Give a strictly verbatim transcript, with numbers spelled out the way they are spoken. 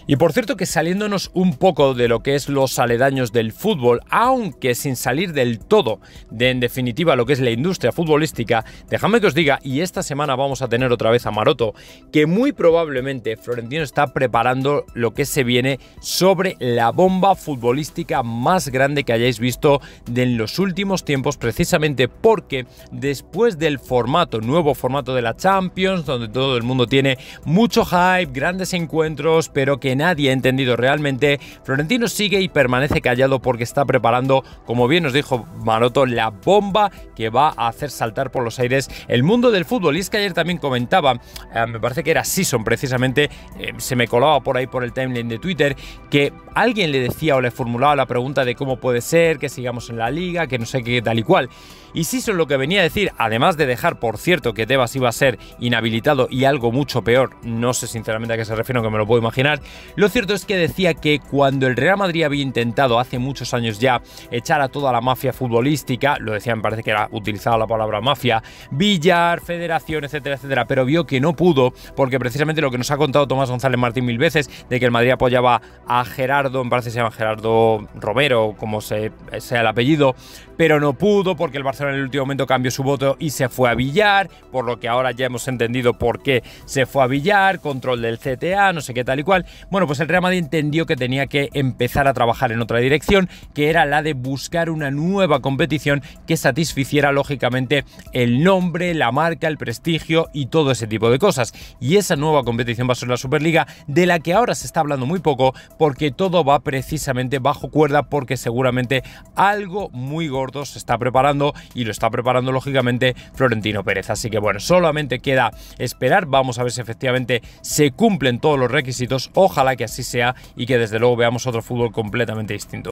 Y por cierto que saliéndonos un poco de lo que es los aledaños del fútbol, aunque sin salir del todo de en definitiva lo que es la industria futbolística, dejadme que os diga, y esta semana vamos a tener otra vez a Maroto, que muy probablemente Florentino está preparando lo que se viene sobre la bomba futbolística más grande que hayáis visto de en los últimos tiempos, precisamente porque después del formato, nuevo formato de la Champions, donde todo el mundo tiene mucho hype, grandes encuentros, pero que nadie ha entendido realmente, Florentino sigue y permanece callado porque está preparando, como bien nos dijo Maroto, la bomba que va a hacer saltar por los aires el mundo del fútbol. Y es que ayer también comentaba, eh, me parece que era Season precisamente, eh, se me colaba por ahí por el timeline de Twitter, que alguien le decía o le formulaba la pregunta de cómo puede ser que sigamos en la liga, que no sé qué tal y cual. Y Season lo que venía a decir, además de dejar por cierto que Tebas iba a ser inhabilitado y algo mucho peor, no sé sinceramente a qué se refiere, que me lo puedo imaginar, lo cierto es que decía que cuando el Real Madrid había intentado hace muchos años ya echar a toda la mafia futbolística, lo decía, me parece que era utilizada la palabra mafia, Villar, Federación, etcétera, etcétera, pero vio que no pudo, porque precisamente lo que nos ha contado Tomás González Martín mil veces, de que el Madrid apoyaba a Gerardo, me parece que se llama Gerardo Romero, como se, sea el apellido, pero no pudo porque el Barcelona en el último momento cambió su voto y se fue a Villar, por lo que ahora ya hemos entendido por qué se fue a Villar, control del C T A, no sé qué tal y cual. Bueno, pues el Real Madrid entendió que tenía que empezar a trabajar en otra dirección, que era la de buscar una nueva competición que satisficiera lógicamente el nombre, la marca, el prestigio y todo ese tipo de cosas. Y esa nueva competición va a ser la Superliga, de la que ahora se está hablando muy poco porque todo va precisamente bajo cuerda, porque seguramente algo muy gordo se está preparando y lo está preparando lógicamente Florentino Pérez. Así que bueno, solamente queda esperar, vamos a ver si efectivamente se cumplen todos los requisitos, ojalá que así sea y que desde luego veamos otro fútbol completamente distinto.